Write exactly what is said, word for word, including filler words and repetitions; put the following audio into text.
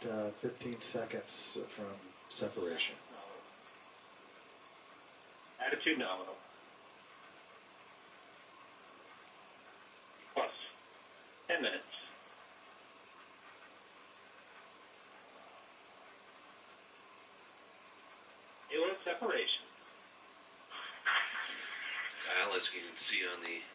uh, fifteen seconds from separation. Attitude nominal. Plus ten minutes. Zero separation. Kyle, as you can see on the